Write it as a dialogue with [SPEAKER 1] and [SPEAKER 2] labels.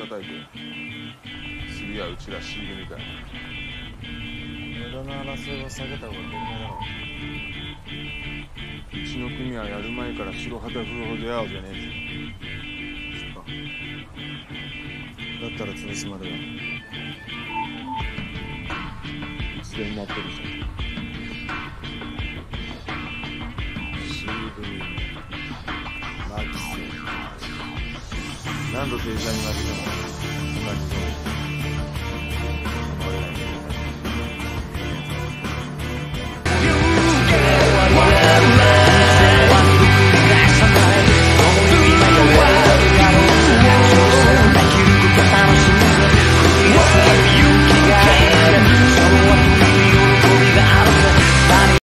[SPEAKER 1] 叩いて、次はうちら C 組か。
[SPEAKER 2] 無駄な争いは避けた方が賢明だろ
[SPEAKER 1] うちの組はやる前から白旗風ほど出会うじゃね
[SPEAKER 2] う。そっか。だったら潰すまでだ。
[SPEAKER 1] すでになってるじゃん。
[SPEAKER 2] C 組マキセ。
[SPEAKER 1] 何度データに負けても